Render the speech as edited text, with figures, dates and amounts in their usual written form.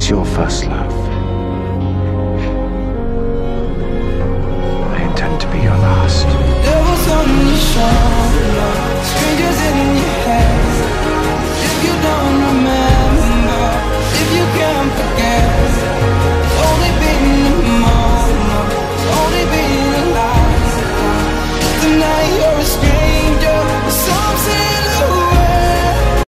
it's your first love, I intend to be your last. Devils on the shore.